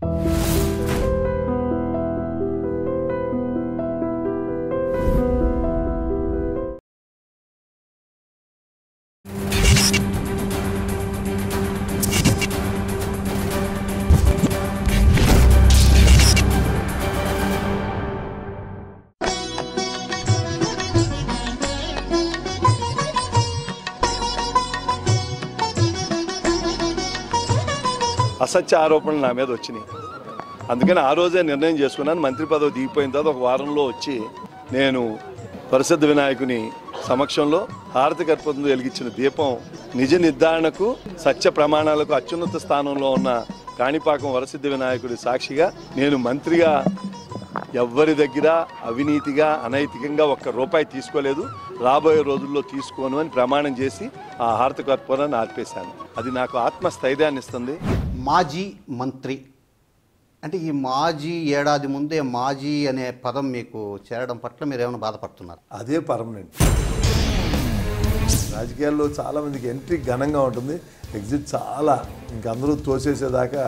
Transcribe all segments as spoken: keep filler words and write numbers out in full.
అసత్య ఆరోపణలు నా మీద వచ్చినాయి. అందుకని ఆ రోజే నిర్ణయం చేసుకున్నాను. మంత్రి పదవి దిగిపోయిన తర్వాత ఒక వారంలో వచ్చి నేను పరిశుద్ధ వినాయకుని సమక్షంలో హారతి కర్పూరంతో వెలిగించిన దీపం నిజ నిర్ధారణకు సత్య ప్రమాణాలకు అత్యున్నత స్థానంలో ఉన్న కాణిపాకం వరసిద్ధి వినాయకుడి సాక్షిగా నేను మంత్రిగా ఎవ్వరి దగ్గర అవినీతిగా అనైతికంగా ఒక్క రూపాయి తీసుకోలేదు, రాబోయే రోజుల్లో తీసుకోను అని ప్రమాణం చేసి ఆ హారతి కర్పూరాన్ని ఆర్పేశాను. అది నాకు ఆత్మస్థైర్యాన్ని ఇస్తుంది. మాజీ మంత్రి అంటే ఈ మాజీ ఏడాది ముందే మాజీ అనే పదం మీకు చేరడం పట్ల మీరు ఏమైనా బాధపడుతున్నారు? అదే పర్మనెంట్. రాజకీయాల్లో చాలామందికి ఎంట్రీ ఘనంగా ఉంటుంది, ఎగ్జిట్ చాలా ఇంకందరూ తోసేసేదాకా.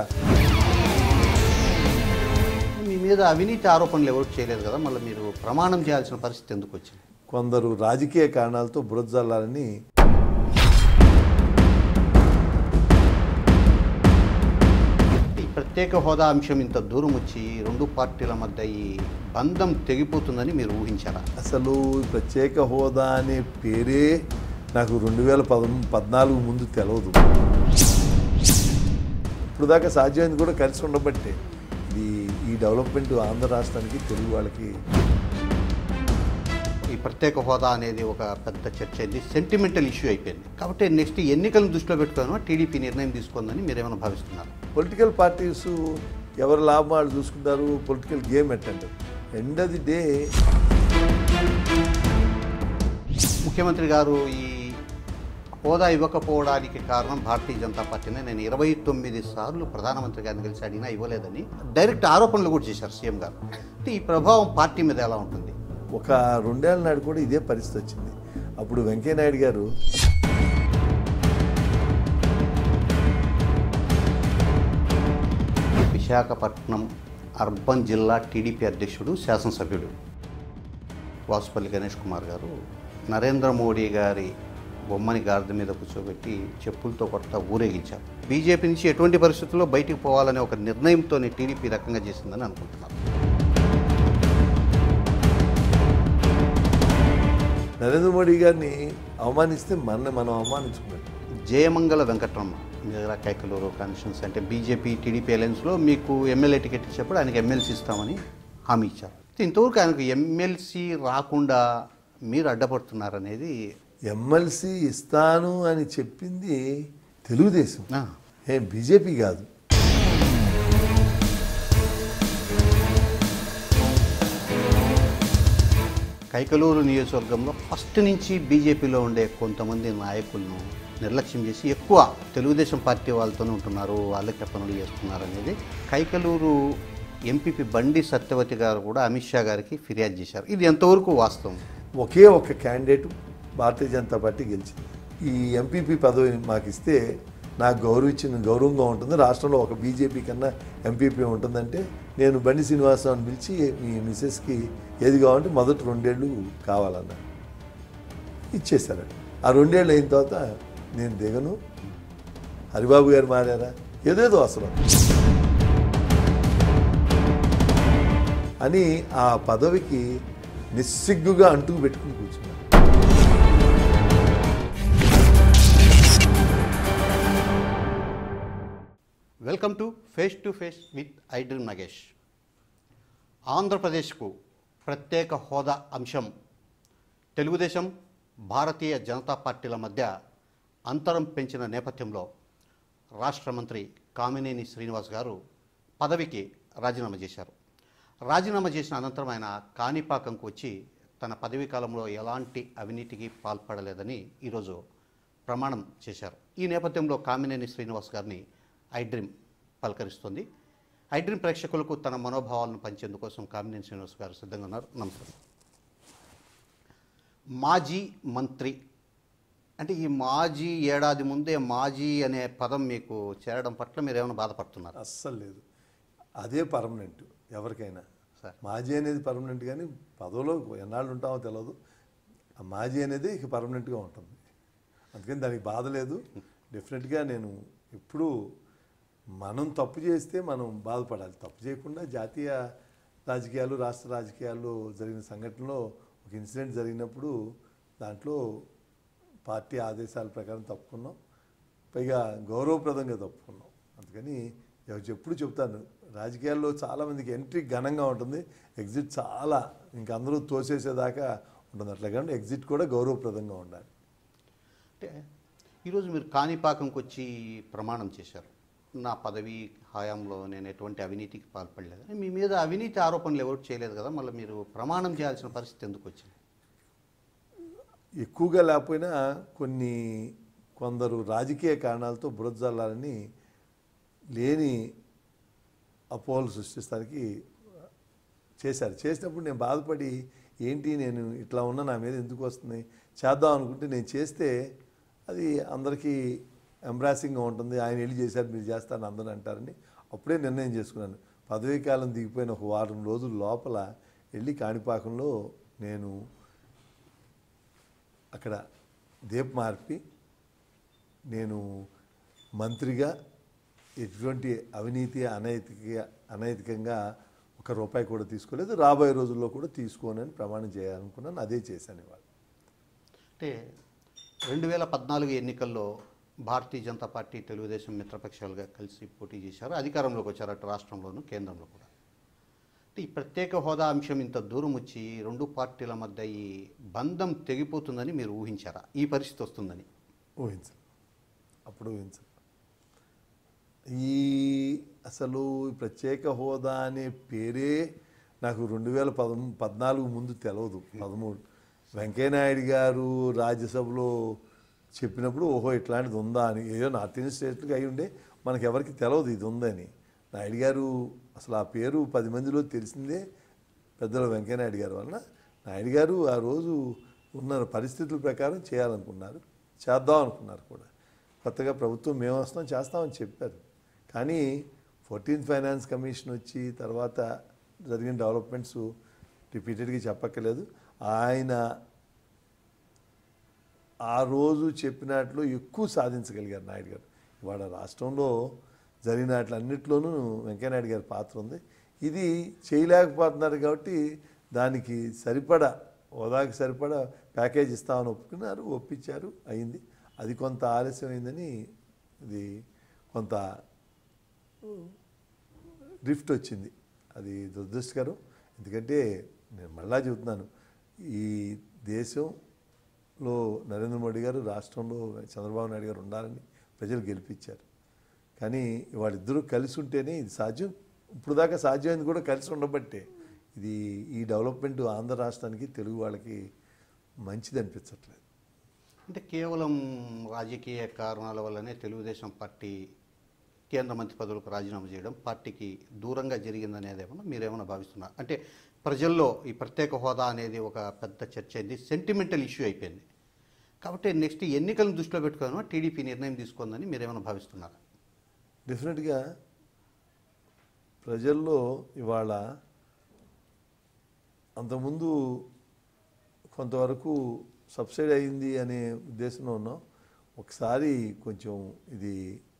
మీ మీద అవినీతి ఆరోపణలు ఎవరు చేయలేదు కదా, మళ్ళీ మీరు ప్రమాణం చేయాల్సిన పరిస్థితి ఎందుకు వచ్చింది? కొందరు రాజకీయ కారణాలతో బురద జల్లాలని ప్రత్యేక హోదా అంశం ఇంత దూరం వచ్చి రెండు పార్టీల మధ్య ఈ బంధం తెగిపోతుందని మీరు ఊహించారా? అసలు ప్రత్యేక హోదా అనే పేరే నాకు రెండు వేల పద పద్నాలుగు ముందు తెలియదు. ఇప్పుడు దాకా సాధ్యమైంది కూడా కలిసి ఉండబట్టే ఇది ఈ డెవలప్మెంట్ ఆంధ్ర రాష్ట్రానికి, తెలుగు వాళ్ళకి. ఈ ప్రత్యేక హోదా అనేది ఒక పెద్ద చర్చ అయింది, సెంటిమెంటల్ ఇష్యూ అయిపోయింది. కాబట్టి నెక్స్ట్ ఎన్నికలను దృష్టిలో పెట్టుకోను టీడీపీ నిర్ణయం తీసుకుందని మీరు ఏమైనా భావిస్తున్నారు? పొలిటికల్ పార్టీస్ ఎవరి లాభం వాళ్ళు చూసుకుంటారు, పొలిటికల్ గేమ్ ఎట్టండి. ఎండ్ ఆఫ్ ది డే ముఖ్యమంత్రి గారు ఈ హోదా ఇవ్వకపోవడానికి కారణం భారతీయ జనతా పార్టీనే, నేను ఇరవై తొమ్మిది సార్లు ప్రధానమంత్రి గారిని కలిసి అడిగినా ఇవ్వలేదని డైరెక్ట్ ఆరోపణలు కూడా చేశారు సీఎం గారు. అంటే ఈ ప్రభావం పార్టీ మీద ఎలా ఉంటుంది? ఒక రెండేళ్ల నాడు కూడా ఇదే పరిస్థితి వచ్చింది. అప్పుడు వెంకయ్యనాయుడు గారు విశాఖపట్నం అర్బన్ జిల్లా టీడీపీ అధ్యక్షుడు, శాసనసభ్యుడు వాసుపల్లి గణేష్ కుమార్ గారు నరేంద్ర మోడీ గారి బొమ్మని గాడిద మీద కూర్చోబెట్టి చెప్పులతో కొట్ట ఊరేగించారు. బీజేపీ నుంచి ఎటువంటి పరిస్థితుల్లో బయటికి పోవాలనే ఒక నిర్ణయంతోనే టీడీపీ రకంగా చేసిందని అనుకుంటున్నారు. నరేంద్ర మోడీ గారిని అవమానిస్తే మన మనం అవమానించుకున్నాం. జయమంగళ వెంకటరమణ మీ దగ్గర కైకలూరు కాన్స్టిట్యున్సీ అంటే బీజేపీ టీడీపీ అలయన్స్లో మీకు ఎమ్మెల్యే టికెట్ ఇచ్చేప్పుడు ఆయనకు ఎమ్మెల్సీ ఇస్తామని హామీ ఇచ్చారు. ఇంతవరకు ఆయనకు ఎమ్మెల్సీ రాకుండా మీరు అడ్డపడుతున్నారనేది. ఎమ్మెల్సీ ఇస్తాను అని చెప్పింది తెలుగుదేశం, ఏ బీజేపీ కాదు. కైకలూరు నియోజకవర్గంలో ఫస్ట్ నుంచి బీజేపీలో ఉండే కొంతమంది నాయకులను నిర్లక్ష్యం చేసి ఎక్కువ తెలుగుదేశం పార్టీ వాళ్ళతోనే ఉంటున్నారు, వాళ్ళకే పనులు చేస్తున్నారు అనేది కైకలూరు ఎంపీపీ బండి సత్యవతి గారు కూడా అమిత్ షా గారికి ఫిర్యాదు చేశారు. ఇది ఎంతవరకు వాస్తవం? ఒకే ఒక క్యాండిడేట్ భారతీయ జనతా పార్టీ గెలిచింది. ఈ ఎంపీపీ పదవి మాకు ఇస్తే నాకు గౌరవించిన గౌరవంగా ఉంటుంది, రాష్ట్రంలో ఒక బీజేపీ కన్నా ఎంపీపీ ఉంటుందంటే నేను బండి శ్రీనివాసరావుని పిలిచి మీ మిసెస్కి ఏది కావాలంటే మొదటి రెండేళ్ళు కావాలన్నా ఇచ్చేశారు. ఆ రెండేళ్ళు అయిన తర్వాత నేను దిగను, హరిబాబు గారు మారారా, ఏదేదో అసలు అని ఆ పదవికి నిస్సిగ్గుగా అంటుకు పెట్టుకుని కూర్చున్నాను. Welcome to face to face with iDream Nagesh. ఆంధ్రప్రదేశ్కు ప్రత్యేక హోదా అంశం తెలుగుదేశం భారతీయ జనతా పార్టీల మధ్య అంతరం పెంచిన నేపథ్యంలో రాష్ట్ర మంత్రి కామినేని శ్రీనివాస్ గారు పదవికి రాజీనామా చేశారు. రాజీనామా చేసిన అనంతరం ఆయన కాణిపాకంకు వచ్చి తన పదవీ కాలంలో ఎలాంటి అవినీతికి పాల్పడలేదని ఈరోజు ప్రమాణం చేశారు. ఈ నేపథ్యంలో కామినేని శ్రీనివాస్ గారిని ఐడ్రీమ్ పలకరిస్తుంది. ఐడ్రీమ్ ప్రేక్షకులకు తన మనోభావాలను పంచేందుకోసం కామినేని శ్రీనివాస్ గారు సిద్ధంగా ఉన్నారు. నమస్కారం. మాజీ మంత్రి అంటే ఈ మాజీ ఏడాది ముందే మాజీ అనే పదం మీకు చేరడం పట్ల మీరు ఏమైనా బాధపడుతున్నారు? అస్సలు లేదు. అదే పర్మనెంట్ ఎవరికైనా. సార్ మాజీ అనేది పర్మనెంట్, కానీ పదవిలో ఎన్నాళ్ళు ఉంటామో తెలియదు. ఆ మాజీ అనేది ఇక పర్మనెంట్గా ఉంటుంది. అందుకని దానికి బాధ లేదు. డెఫినెట్గా నేను ఇప్పుడు మనం తప్పు చేస్తే మనం బాధపడాలి. తప్పు చేయకుండా జాతీయ రాజకీయాలు, రాష్ట్ర రాజకీయాల్లో జరిగిన సంఘటనలో ఒక ఇన్సిడెంట్ జరిగినప్పుడు దాంట్లో పార్టీ ఆదేశాల ప్రకారం తప్పుకున్నాం, పైగా గౌరవప్రదంగా తప్పుకున్నాం. అందుకని ఎప్పుడు చెప్తాను, రాజకీయాల్లో చాలామందికి ఎంట్రీ ఘనంగా ఉంటుంది, ఎగ్జిట్ చాలా ఇంక అందరూ తోసేసేదాకా ఉంటుంది. అట్లా కానీ ఎగ్జిట్ కూడా గౌరవప్రదంగా ఉండాలి. అంటే ఈరోజు మీరు కాణిపాకంకి వచ్చి ప్రమాణం చేశారు, నా పదవి హయాంలో నేను ఎటువంటి అవినీతికి పాల్పడలేదని. మీ మీద అవినీతి ఆరోపణలు ఎవరు చేయలేదు కదా, మళ్ళీ మీరు ప్రమాణం చేయాల్సిన పరిస్థితి ఎందుకు వచ్చింది? ఎక్కువగా లేకపోయినా కొన్ని కొందరు రాజకీయ కారణాలతో బురద జల్లాలని లేని అపోహలు సృష్టిస్తానికి చేశారు. చేసినప్పుడు నేను బాధపడి ఏంటి నేను ఇట్లా ఉన్నా నా మీద ఎందుకు వస్తుంది, చేద్దాం అనుకుంటే నేను చేస్తే అది అందరికీ ఎంబ్రాసింగ్గా ఉంటుంది. ఆయన వెళ్ళి చేశారు, మీరు చేస్తారని అందరూ అంటారని అప్పుడే నిర్ణయం చేసుకున్నాను. పదవీ కాలం దిగిపోయిన ఒక వారం రోజుల లోపల వెళ్ళి కాణిపాకంలో నేను అక్కడ దీప మార్పి నేను మంత్రిగా ఎటువంటి అవినీతి అనైతిక అనైతికంగా ఒక రూపాయి కూడా తీసుకోలేదు, రాబోయే రోజుల్లో కూడా తీసుకోనని ప్రమాణం చేయాలనుకున్నాను. అదే చేశాను ఇవాళ. అంటే రెండు వేల పద్నాలుగు ఎన్నికల్లో భారతీయ జనతా పార్టీ, తెలుగుదేశం మిత్రపక్షాలుగా కలిసి పోటీ చేశారు, అధికారంలోకి వచ్చారు అటు రాష్ట్రంలోనూ కేంద్రంలో కూడా. అంటే ఈ ప్రత్యేక హోదా అంశం ఇంత దూరం వచ్చి రెండు పార్టీల మధ్య ఈ బంధం తెగిపోతుందని మీరు ఊహించారా? ఈ పరిస్థితి వస్తుందని ఊహించారు, అప్పుడు ఊహించారు. ఈ అసలు ప్రత్యేక హోదా అనే పేరే నాకు రెండు వేల పద పద్నాలుగు ముందు తెలియదు. పదమూడు వెంకయ్యనాయుడు గారు రాజ్యసభలో చెప్పినప్పుడు ఓహో ఇట్లాంటిది ఉందా అని, ఏదో నార్త్ ఇండియన్ స్టేట్కి అయి ఉండే మనకి ఎవరికి తెలియదు ఇది ఉందని. నాయుడు గారు అసలు ఆ పేరు పది మందిలో తెలిసిందే పెద్దలు వెంకయ్యనాయుడు గారు వలన. నాయుడు గారు ఆ రోజు ఉన్న పరిస్థితుల ప్రకారం చేయాలనుకున్నారు, చేద్దాం అనుకున్నారు కూడా. కొత్తగా ప్రభుత్వం మేము వస్తాం చేస్తామని చెప్పారు. కానీ ఫోర్టీన్త్ ఫైనాన్స్ కమిషన్ వచ్చి తర్వాత జరిగిన డెవలప్మెంట్స్ రిపీటెడ్గా చెప్పక్కర్లేదు. ఆయన ఆ రోజు చెప్పినట్లు ఎక్కువ సాధించగలిగారు నాయుడు గారు. ఇవాళ రాష్ట్రంలో జరిగినట్లన్నింటిలోనూ వెంకయ్యనాయుడు గారి పాత్ర ఉంది. ఇది చేయలేకపోతున్నారు కాబట్టి దానికి సరిపడా హోదాకి సరిపడా ప్యాకేజ్ ఇస్తామని ఒప్పుకున్నారు, ఒప్పించారు, అయింది. అది కొంత ఆలస్యం అయిందని ఇది కొంత డ్రిఫ్ట్ వచ్చింది. అది దురదృష్టకరం. ఎందుకంటే నేను మళ్ళా చెబుతున్నాను, ఈ దేశంలో నరేంద్ర మోడీ గారు, రాష్ట్రంలో చంద్రబాబు నాయుడు గారు ఉండాలని ప్రజలు గెలిపించారు. కానీ వాళ్ళిద్దరూ కలిసి ఉంటేనే ఇది సాధ్యం. ఇప్పుడు దాకా సాధ్యమైంది కూడా కలిసి ఉండబట్టే ఇది ఈ డెవలప్మెంట్ ఆంధ్ర రాష్ట్రానికి, తెలుగు వాళ్ళకి మంచిది అనిపించట్లేదు. అంటే కేవలం రాజకీయ కారణాల వల్లనే తెలుగుదేశం పార్టీ కేంద్ర మంత్రి పదవులకు రాజీనామా చేయడం పార్టీకి దూరంగా జరిగిందనేది ఏమన్నా మీరేమన్నా భావిస్తున్నారు? అంటే ప్రజల్లో ఈ ప్రత్యేక హోదా అనేది ఒక పెద్ద చర్చ అయింది, సెంటిమెంటల్ ఇష్యూ అయిపోయింది. కాబట్టి నెక్స్ట్ ఎన్నికలను దృష్టిలో పెట్టుకోవడం టీడీపీ నిర్ణయం తీసుకుందని మీరేమైనా భావిస్తున్నారా? డెఫినెట్గా ప్రజల్లో ఇవాళ అంతకుముందు కొంతవరకు సబ్సిడీ అయింది అనే ఉద్దేశంలో ఉన్నాం. ఒకసారి కొంచెం ఇది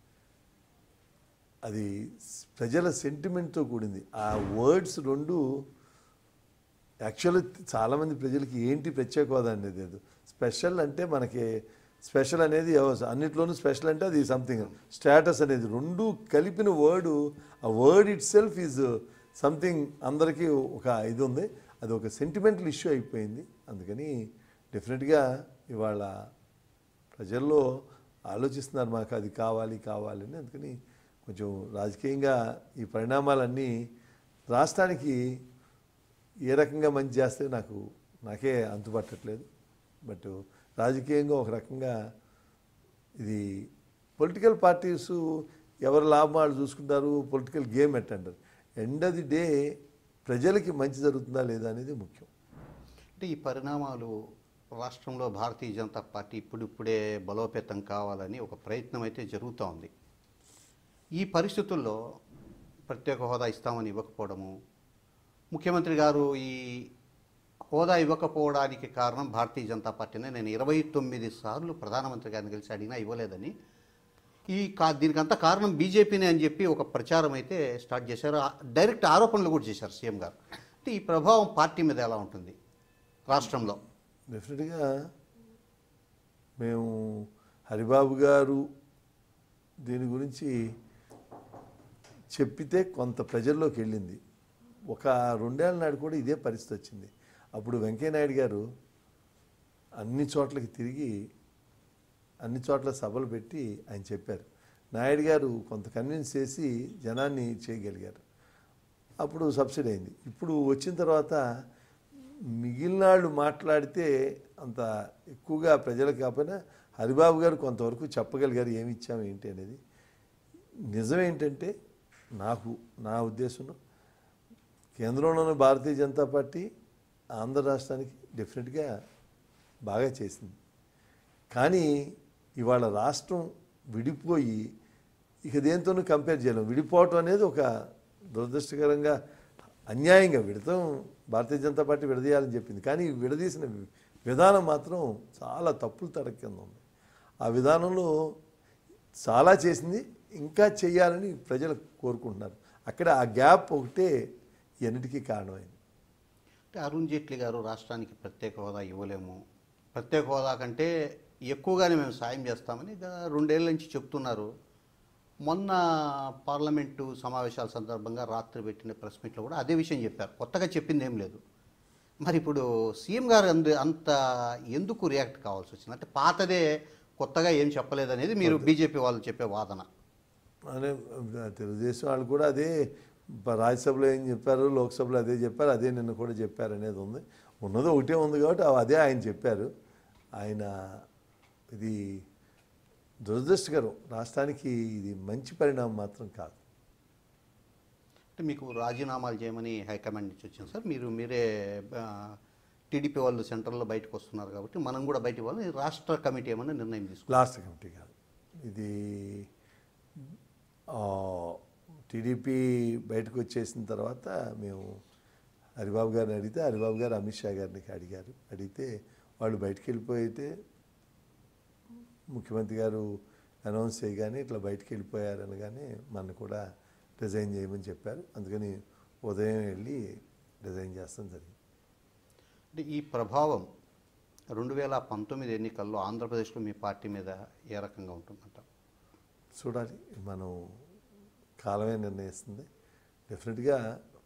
అది ప్రజల సెంటిమెంట్తో కూడింది. ఆ వర్డ్స్ రెండు యాక్చువల్లీ చాలామంది ప్రజలకి ఏంటి ప్రత్యేక హోదా అనేది లేదు. స్పెషల్ అంటే మనకి స్పెషల్ అనేది అన్నిట్లోనూ స్పెషల్ అంటే అది సంథింగ్, స్టేటస్ అనేది రెండు కలిపిన వర్డు, ఆ word itself is something. అందరికీ ఒక ఇది ఉంది, అది ఒక సెంటిమెంటల్ ఇష్యూ అయిపోయింది. అందుకని డెఫినెట్గా ఇవాళ ప్రజల్లో ఆలోచిస్తున్నారు మాకు అది కావాలి కావాలని. అందుకని కొంచెం రాజకీయంగా ఈ పరిణామాలన్నీ రాష్ట్రానికి ఏ రకంగా మంచి చేస్తే నాకు నాకే అంతుపట్టట్లేదు. బట్ రాజకీయంగా ఒక రకంగా ఇది పొలిటికల్ పార్టీస్ ఎవరి లాభాలు చూసుకుంటారు, పొలిటికల్ గేమ్ ఎట్టంటారు. ఎండ్ ఆఫ్ ది డే ప్రజలకి మంచి జరుగుతుందా లేదా అనేది ముఖ్యం. అంటే ఈ పరిణామాలు రాష్ట్రంలో భారతీయ జనతా పార్టీ ఇప్పుడిప్పుడే బలోపేతం కావాలని ఒక ప్రయత్నం అయితే జరుగుతూ ఉంది. ఈ పరిస్థితుల్లో ప్రత్యేక హోదా ఇస్తామని ఇవ్వకపోవడము, ముఖ్యమంత్రి గారు ఈ హోదా ఇవ్వకపోవడానికి కారణం భారతీయ జనతా పార్టీనే, నేను ఇరవై తొమ్మిది సార్లు ప్రధానమంత్రి గారిని కలిసి అడిగినా ఇవ్వలేదని, ఈ కా దీనికంతా కారణం బీజేపీనే అని చెప్పి ఒక ప్రచారం అయితే స్టార్ట్ చేశారు. డైరెక్ట్ ఆరోపణలు కూడా చేశారు సీఎం గారు. అంటే ఈ ప్రభావం పార్టీ మీద ఎలా ఉంటుంది రాష్ట్రంలో? డెఫినెట్గా మేము హరిబాబు గారు దీని గురించి చెప్పితే కొంత ప్రజల్లోకి వెళ్ళింది. ఒక రెండేళ్ల నాడు కూడా ఇదే పరిస్థితి వచ్చింది. అప్పుడు వెంకయ్యనాయుడు గారు అన్ని చోట్లకి తిరిగి అన్ని చోట్ల సభలు పెట్టి ఆయన చెప్పారు. నాయుడు గారు కొంత కన్విన్స్ చేసి జనాన్ని చేయగలిగారు. అప్పుడు సబ్సిడీ అయింది. ఇప్పుడు వచ్చిన తర్వాత మిగిలిన వాళ్ళు మాట్లాడితే అంత ఎక్కువగా ప్రజలకు కాకపోయినా హరిబాబు గారు కొంతవరకు చెప్పగలిగారు ఏమి ఇచ్చాము ఏంటి అనేది. నిజమేంటంటే నాకు నా ఉద్దేశంలో కేంద్రంలోని భారతీయ జనతా పార్టీ ఆంధ్ర రాష్ట్రానికి డెఫినెట్గా బాగా చేసింది. కానీ ఇవాళ రాష్ట్రం విడిపోయి ఇక దేంతోనూ కంపేర్ చేయలేం. విడిపోవటం అనేది ఒక దురదృష్టకరంగా అన్యాయంగా విడతాం. భారతీయ జనతా పార్టీ విడదీయాలని చెప్పింది, కానీ విడదీసిన విధానం మాత్రం చాలా తప్పులు తడక కింద ఉంది. ఆ విధానంలో చాలా చేసింది, ఇంకా చేయాలని ప్రజలు కోరుకుంటున్నారు. అక్కడ ఆ గ్యాప్ ఒకటే ఎన్నిటికీ కారణమైంది. అంటే అరుణ్ జైట్లీ గారు రాష్ట్రానికి ప్రత్యేక హోదా ఇవ్వలేము, ప్రత్యేక హోదా కంటే ఎక్కువగానే మేము సాయం చేస్తామని రెండేళ్ల నుంచి చెప్తున్నారు. మొన్న పార్లమెంటు సమావేశాల సందర్భంగా రాత్రి పెట్టిన ప్రెస్ మీట్లో కూడా అదే విషయం చెప్పారు. కొత్తగా చెప్పింది ఏం లేదు. మరి ఇప్పుడు సీఎం గారు అందు అంత ఎందుకు రియాక్ట్ కావాల్సి వచ్చింది? అంటే పాతదే కొత్తగా ఏం చెప్పలేదనేది మీరు బీజేపీ వాళ్ళు చెప్పే వాదన. అనే తెలుగుదేశం వాళ్ళు కూడా అదే రాజ్యసభలో ఏం చెప్పారు, లోక్సభలో అదే చెప్పారు, అదే నిన్న కూడా చెప్పారు అనేది ఉంది. ఉన్నది ఒకటే ఉంది కాబట్టి అదే ఆయన చెప్పారు. ఆయన ఇది దురదృష్టకరం, రాష్ట్రానికి ఇది మంచి పరిణామం మాత్రం కాదు. అంటే మీకు రాజీనామాలు చేయమని హైకమాండ్ నుంచి వచ్చింది సార్. మీరు మీరే టీడీపీ వాళ్ళు సెంట్రల్లో బయటకు వస్తున్నారు కాబట్టి మనం కూడా బయటకు వాళ్ళు రాష్ట్ర కమిటీ ఏమన్నా నిర్ణయం తీసుకున్నారు? రాష్ట్ర కమిటీ కాదు, ఇది టీడీపీ బయటకు వచ్చేసిన తర్వాత మేము హరిబాబు గారిని అడిగితే హరిబాబు గారు అమిత్ షా గారిని అడిగారు. అడిగితే వాళ్ళు బయటికి వెళ్ళిపోయితే ముఖ్యమంత్రి గారు అనౌన్స్ చేయగానే ఇట్లా బయటికి వెళ్ళిపోయారు అనగానే మన కూడా రిజైన్ చేయమని చెప్పారు. అందుకని ఉదయం వెళ్ళి రిజైన్ చేస్తాం జరిగింది. అంటే ఈ ప్రభావం రెండు వేల పంతొమ్మిది ఎన్నికల్లో ఆంధ్రప్రదేశ్లో మీ పార్టీ మీద ఏ రకంగా ఉంటుందంట? చూడాలి, మనం కాలమే నిర్ణయిస్తుంది. డెఫినెట్గా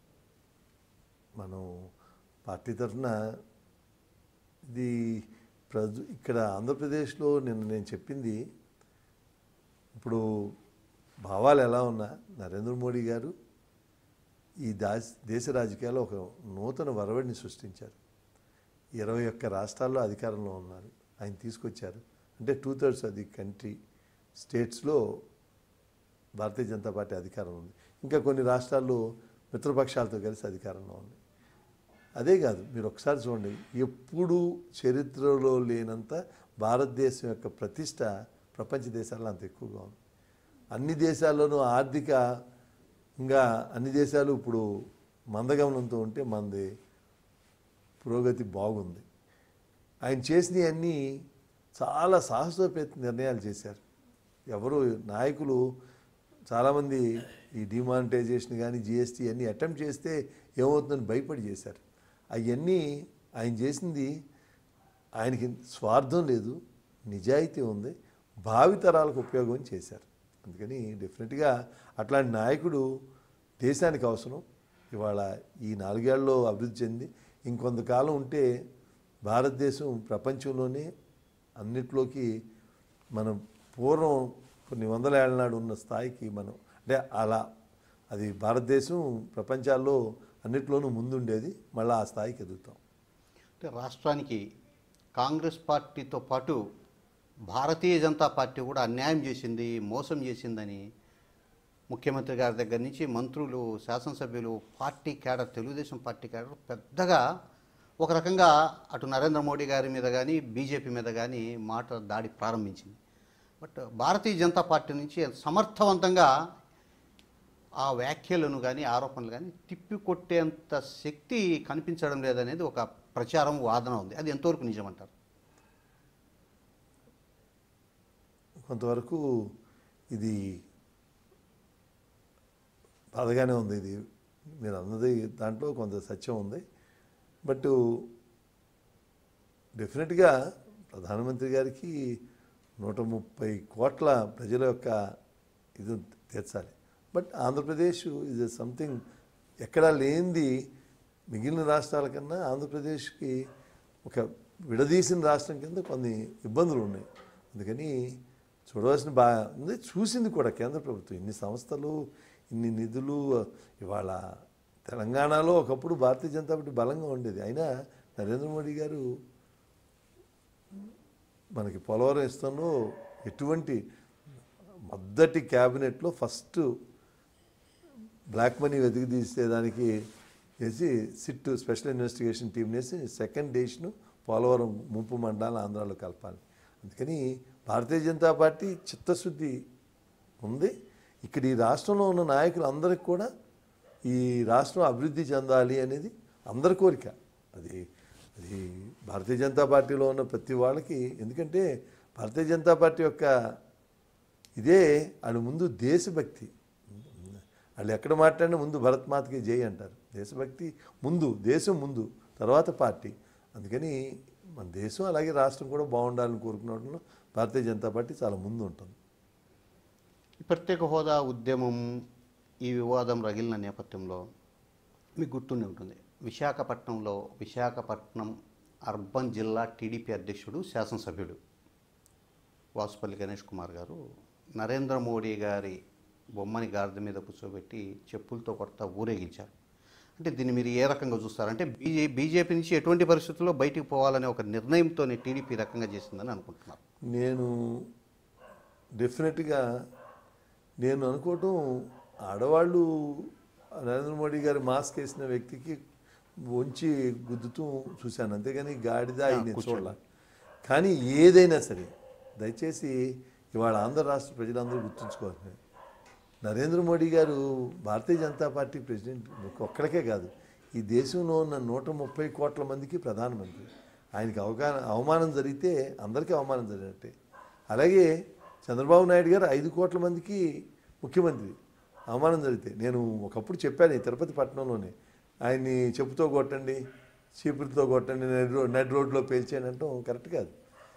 మనం పార్టీ తరఫున ఇది ప్రజ ఇక్కడ ఆంధ్రప్రదేశ్లో నిన్న నేను చెప్పింది, ఇప్పుడు భావాలు ఎలా ఉన్నా నరేంద్ర మోడీ గారు ఈ దాస్ దేశ రాజకీయాల్లో ఒక నూతన వరవడిని సృష్టించారు. ఇరవై ఒక్క రాష్ట్రాల్లో అధికారంలో ఉన్నారు, ఆయన తీసుకొచ్చారు. అంటే two thirds of the country స్టేట్స్లో భారతీయ జనతా పార్టీ అధికారం ఉంది. ఇంకా కొన్ని రాష్ట్రాల్లో మిత్రపక్షాలతో కలిసి అధికారంలో ఉంది. అదే కాదు, మీరు ఒకసారి చూడండి, ఎప్పుడు చరిత్రలో లేనంత భారతదేశం యొక్క ప్రతిష్ట ప్రపంచ దేశాల్లో అంత ఎక్కువగా ఉంది. అన్ని దేశాల్లోనూ ఆర్థికంగా అన్ని దేశాలు ఇప్పుడు మందగమనంతో ఉంటే మనది పురోగతి బాగుంది. ఆయన చేసినవన్నీ చాలా సాహసోపేత నిర్ణయాలు చేశారు. ఎవరు నాయకులు చాలామంది ఈ డిమానిటైజేషన్ కానీ జిఎస్టీ అన్నీ అటెంప్ట్ చేస్తే ఏమవుతుందని భయపడి చేశారు. అవన్నీ ఆయన చేసింది, ఆయనకి స్వార్థం లేదు, నిజాయితీ ఉంది, భావితరాలకు ఉపయోగం చేశారు. అందుకని డెఫినెట్గా అట్లాంటి నాయకుడు దేశానికి అవసరం. ఇవాళ ఈ నాలుగేళ్లలో అభివృద్ధి చెంది ఇంకొంతకాలం ఉంటే భారతదేశం ప్రపంచంలోనే అన్నిట్లోకి మనం పూర్వం కొన్ని వందల ఏళ్ల నాడు ఉన్న స్థాయికి మనం, అంటే అలా అది భారతదేశం ప్రపంచాల్లో అన్నిట్లోనూ ముందుండేది, మళ్ళీ ఆ స్థాయికి ఎదుగుతాం. అంటే రాష్ట్రానికి కాంగ్రెస్ పార్టీతో పాటు భారతీయ జనతా పార్టీ కూడా అన్యాయం చేసింది, మోసం చేసిందని ముఖ్యమంత్రి గారి దగ్గర నుంచి మంత్రులు, శాసనసభ్యులు, party cadre, Telugu Desam party cadre పెద్దగా ఒక రకంగా అటు నరేంద్ర మోడీ గారి మీద కానీ బీజేపీ మీద కానీ మాట దాడి ప్రారంభించింది. బట్ భారతీయ జనతా పార్టీ నుంచి సమర్థవంతంగా ఆ వ్యాఖ్యలను కానీ ఆరోపణలు కానీ తిప్పి కొట్టేంత శక్తి కనిపించడం లేదనేది ఒక ప్రచారం వాదన ఉంది. అది ఎంతవరకు నిజమంటారు? కొంతవరకు ఇది బాధగానే ఉంది. ఇది మీరు అన్నది దాంట్లో కొంత సత్యం ఉంది. బట్ డెఫినెట్గా ప్రధానమంత్రి గారికి నూట ముప్పై కోట్ల ప్రజల యొక్క ఇది తీర్చాలి. బట్ ఆంధ్రప్రదేశ్ ఇది సంథింగ్ ఎక్కడా లేనిది. మిగిలిన రాష్ట్రాల కన్నా ఆంధ్రప్రదేశ్కి ఒక విడదీసిన రాష్ట్రం కింద కొన్ని ఇబ్బందులు ఉన్నాయి. అందుకని చూడవలసిన బాగా ఉంది. చూసింది కూడా కేంద్ర ప్రభుత్వం. ఇన్ని సంస్థలు, ఇన్ని నిధులు. ఇవాళ తెలంగాణలో ఒకప్పుడు భారతీయ జనతా పార్టీ బలంగా ఉండేది. అయినా నరేంద్ర మోడీ గారు మనకి పోలవరం ఇష్టంలో ఎటువంటి మొదటి క్యాబినెట్లో ఫస్ట్ బ్లాక్ మనీ వెతికి తీసేదానికి వేసి సిట్ స్పెషల్ ఇన్వెస్టిగేషన్ టీం వేసి సెకండ్ డేషన్ పోలవరం ముంపు మండలాలు ఆంధ్రాలో కలపాలి. అందుకని భారతీయ జనతా పార్టీ చిత్తశుద్ధి ఉంది. ఇక్కడ ఈ రాష్ట్రంలో ఉన్న నాయకులు అందరికి కూడా ఈ రాష్ట్రం అభివృద్ధి చెందాలి అనేది అందరి కోరిక. అది అది భారతీయ జనతా పార్టీలో ఉన్న ప్రతి వాళ్ళకి. ఎందుకంటే భారతీయ జనతా పార్టీ యొక్క ఇదే వాళ్ళు ముందు దేశభక్తి. వాళ్ళు ఎక్కడ మాట్లాడినా ముందు భరత్ మాతకి జై అంటారు. దేశభక్తి ముందు, దేశం ముందు, తర్వాత పార్టీ. అందుకని మన దేశం అలాగే రాష్ట్రం కూడా బాగుండాలని కోరుకున్నట్లు భారతీయ జనతా పార్టీ చాలా ముందు ఉంటుంది. ఈ ప్రత్యేక హోదా ఉద్యమం ఈ వివాదం రగిలిన నేపథ్యంలో మీకు గుర్తుండి ఉంటుంది, విశాఖపట్నంలో విశాఖపట్నం అర్బన్ జిల్లా టీడీపీ అధ్యక్షుడు, శాసనసభ్యుడు వాసుపల్లి గణేష్ కుమార్ గారు నరేంద్ర మోడీ గారి బొమ్మని గాడిద మీద కూర్చోబెట్టి చెప్పులతో కొడతా ఊరేగించారు. అంటే దీన్ని మీరు ఏ రకంగా చూస్తారు? అంటే బీజే బీజేపీ నుంచి ఎటువంటి పరిస్థితుల్లో బయటికి పోవాలనే ఒక నిర్ణయంతో టీడీపీ రకంగా చేసిందని అనుకుంటున్నారు. నేను డెఫినెట్గా నేను అనుకోవటం ఆడవాళ్ళు నరేంద్ర మోడీ గారు మాస్క్ వేసిన వ్యక్తికి వంచి గుద్దుతూ చూశాను, అంతేగాని గాడిద ఆయన చూడాల. కానీ ఏదైనా సరే దయచేసి ఇవాళ ఆంధ్ర రాష్ట్ర ప్రజలందరూ గుర్తుంచుకోవాలి, నరేంద్ర మోడీ గారు భారతీయ జనతా పార్టీ ప్రెసిడెంట్ ఒక్కడికే కాదు, ఈ దేశంలో ఉన్న నూట ముప్పై కోట్ల మందికి ప్రధానమంత్రి. ఆయనకి అవగాహన అవమానం జరిగితే అందరికీ అవమానం జరిగినట్టే. అలాగే చంద్రబాబు నాయుడు గారు ఐదు కోట్ల మందికి ముఖ్యమంత్రి. అవమానం జరిగితే నేను ఒకప్పుడు చెప్పాను ఈ తిరుపతి పట్టణంలోనే, ఆయన్ని చెప్పుతో కొట్టండి, చీపురుతో కొట్టండి, నెడ్ రోడ్ నెడ్ రోడ్లో పేల్చేయండి అంటాం కరెక్ట్ కాదు.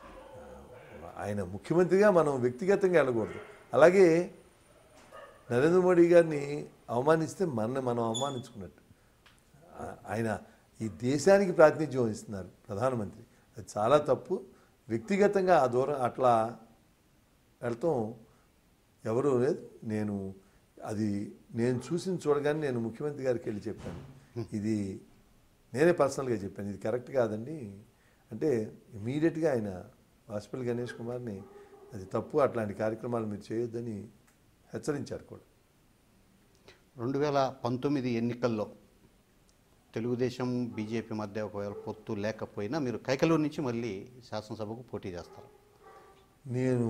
ఆయన ముఖ్యమంత్రిగా మనం వ్యక్తిగతంగా వెళ్ళకూడదు. అలాగే నరేంద్ర మోడీ గారిని అవమానిస్తే మన మనం అవమానించుకున్నట్టు. ఆయన ఈ దేశానికి ప్రాతినిధ్యం వహిస్తున్నారు ప్రధానమంత్రి, అది చాలా తప్పు. వ్యక్తిగతంగా ఆ దూరం అట్లా వెళ్తాం ఎవరు లేదు. నేను అది నేను చూసిన చూడగానే నేను ముఖ్యమంత్రి గారికి వెళ్ళి చెప్పాను, ఇది నేనే పర్సనల్గా చెప్పాను, ఇది కరెక్ట్ కాదండి అంటే ఇమీడియట్గా ఆయన వాసుపల్లి గణేష్ కుమార్ని అది తప్పు, అట్లాంటి కార్యక్రమాలు మీరు చేయొద్దని హెచ్చరించారు కూడా. రెండు వేల పంతొమ్మిది ఎన్నికల్లో తెలుగుదేశం బీజేపీ మధ్య ఒకవేళ పొత్తు లేకపోయినా మీరు కైకలూరు నుంచి మళ్ళీ శాసనసభకు పోటీ చేస్తారు. నేను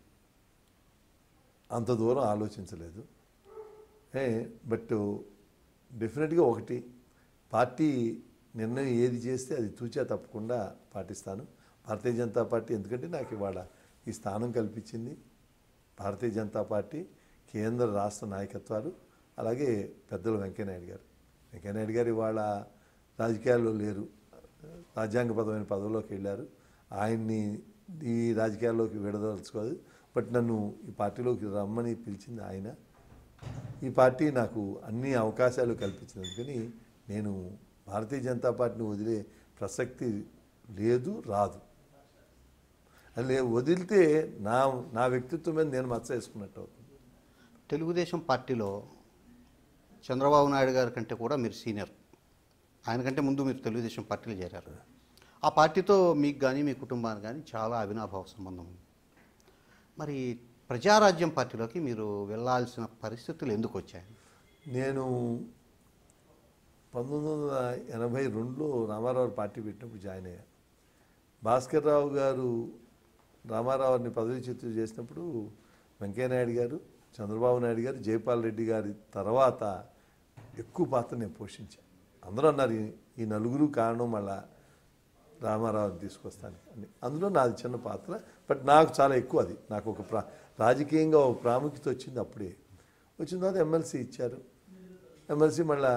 అంత దూరం ఆలోచించలేదు. బట్ డెఫినెట్గా ఒకటి, పార్టీ నిర్ణయం ఏది చేస్తే అది తూచా తప్పకుండా పాటిస్తాను. భారతీయ జనతా పార్టీ ఎందుకంటే నాకు ఇవాళ ఈ స్థానం కల్పించింది భారతీయ జనతా పార్టీ, కేంద్ర రాష్ట్ర నాయకత్వాలు, అలాగే పెద్దలు వెంకయ్యనాయుడు గారు. వెంకయ్యనాయుడు గారు ఇవాళ రాజకీయాల్లో లేరు, రాజ్యాంగబద్ధమైన పదవిలోకి వెళ్ళారు. ఆయన్ని ఈ రాజకీయాల్లోకి విడదలుచుకోదు. బట్ నన్ను ఈ పార్టీలోకి రమ్మని పిలిచింది ఆయన. ఈ పార్టీ నాకు అన్ని అవకాశాలు కల్పించింది. అందుకని నేను భారతీయ జనతా పార్టీని వదిలే ప్రసక్తి లేదు, రాదు. అది వదిలితే నా నా వ్యక్తిత్వం మీద నేను మచ్చ వేసుకున్నట్టు అవుతుంది. తెలుగుదేశం పార్టీలో చంద్రబాబు నాయుడు గారి కంటే కూడా మీరు సీనియర్, ఆయన కంటే ముందు మీరు తెలుగుదేశం పార్టీలో చేరారు. ఆ పార్టీతో మీకు కానీ మీ కుటుంబానికి కానీ చాలా అవినాభావ సంబంధం ఉంది. మరి ప్రజారాజ్యం పార్టీలోకి మీరు వెళ్ళాల్సిన పరిస్థితులు ఎందుకు వచ్చాయి? నేను పంతొమ్మిది వందల ఎనభై రెండులో రామారావు పార్టీ పెట్టినప్పుడు జాయిన్ అయ్యా. భాస్కర్ రావు గారు రామారావుని పదవి చ్యుతి చేసినప్పుడు వెంకయ్యనాయుడు గారు చంద్రబాబు నాయుడు గారు జైపాల్ రెడ్డి గారి తర్వాత ఎక్కువ పాత్ర నేను పోషించాను. అందరూ అన్నారు ఈ నలుగురు కారణం మళ్ళా రామారావుని తీసుకొస్తాను అని. అందులో నాది చిన్న పాత్ర, బట్ నాకు చాలా ఎక్కువ అది. నాకు ఒక ప్రా రాజకీయంగా ఒక ప్రాముఖ్యత వచ్చింది. అప్పుడే వచ్చిన తర్వాత ఎమ్మెల్సీ ఇచ్చారు. ఎమ్మెల్సీ మళ్ళా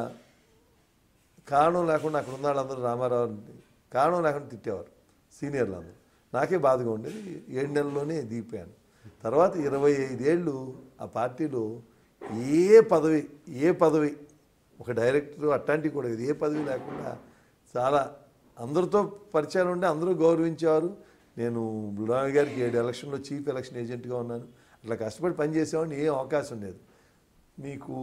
కారణం లేకుండా అక్కడ ఉన్న వాళ్ళందరూ రామారావుని కారణం లేకుండా తిట్టేవారు సీనియర్లు అందరూ. నాకే బాధగా ఉండేది. ఏడు నెలల్లోనే దిగిపోయాను. తర్వాత ఇరవై ఐదేళ్ళు ఆ పార్టీలో ఏ పదవి ఏ పదవి ఒక డైరెక్టర్ అట్లాంటివి కూడా ఏ పదవి లేకుండా చాలా అందరితో పరిచయాలు ఉండే, అందరూ గౌరవించేవారు. నేను బుల్రామి గారికి ఏడు ఎలక్షన్లో చీఫ్ ఎలక్షన్ ఏజెంట్గా ఉన్నాను. అట్లా కష్టపడి పనిచేసేవాడిని. ఏ అవకాశం లేదు. మీకు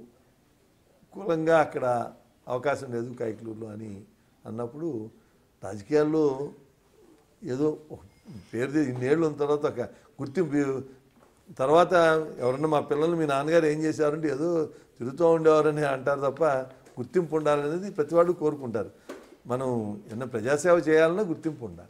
కులంగా అక్కడ అవకాశం లేదు కైకలూరులో అని అన్నప్పుడు రాజకీయాల్లో ఏదో పేరు ఇన్నేళ్ళు ఉన్న తర్వాత ఒక గుర్తింపు. తర్వాత ఎవరన్నా మా పిల్లలు మీ నాన్నగారు ఏం చేశారంటే ఏదో తిరుగుతూ ఉండేవారని అంటారు తప్ప గుర్తింపు ఉండాలనేది ప్రతి వాళ్ళు కోరుకుంటారు. మనం ఏమన్నా ప్రజాసేవ చేయాలన్నా గుర్తింపు ఉండాలి.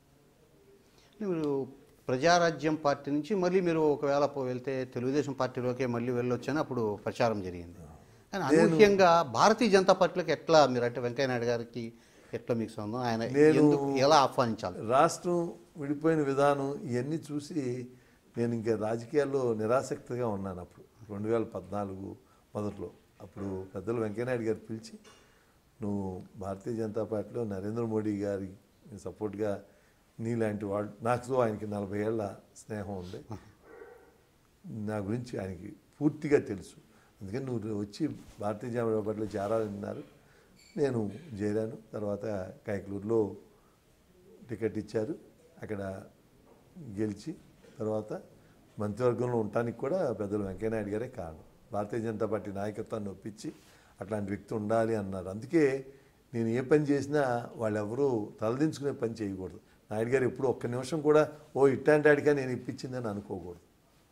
మీరు ప్రజారాజ్యం పార్టీ నుంచి మళ్ళీ మీరు ఒకవేళ వెళ్తే తెలుగుదేశం పార్టీలోకి మళ్ళీ వెళ్ళొచ్చని అప్పుడు ప్రచారం జరిగింది. కానీ అనూహ్యంగా భారతీయ జనతా పార్టీలోకి ఎట్లా మీరు అంటే వెంకయ్యనాయుడు గారికి ఎట్లా మీకు సంబంధం, ఆయన ఎందుకు ఎలా ఆహ్వానించాలి? రాష్ట్రం విడిపోయిన విధానం ఇవన్నీ చూసి నేను ఇంకా రాజకీయాల్లో నిరాసక్తిగా ఉన్నాను. అప్పుడు రెండు వేల పద్నాలుగు మొదట్లో అప్పుడు పెద్దలు వెంకయ్యనాయుడు గారు పిలిచి నువ్వు భారతీయ జనతా పార్టీలో నరేంద్ర మోడీ గారి సపోర్ట్గా నీలాంటి వాడు, నాకు ఆయనకి నలభై ఏళ్ళ స్నేహం ఉంది, నా గురించి ఆయనకి పూర్తిగా తెలుసు, అందుకని నువ్వు వచ్చి భారతీయ జనతా పార్టీలో చేరాలన్నారు. నేను చేరాను. తర్వాత కైకలూరులో టికెట్ ఇచ్చారు. అక్కడ గెలిచి తర్వాత మంత్రివర్గంలో ఉండటానికి కూడా పెద్దలు వెంకయ్యనాయుడు గారే కారణం. భారతీయ జనతా పార్టీ నాయకత్వాన్ని ఒప్పించి అట్లాంటి వ్యక్తి ఉండాలి అన్నారు. అందుకే నేను ఏ పని చేసినా వాళ్ళెవరూ తలదించుకునే పని చేయకూడదు. నాయుడు గారు ఎప్పుడు ఒక్క నిమిషం కూడా ఓ ఇట్లాంటి ఆడిగా నేను ఇప్పించిందని అనుకోకూడదు.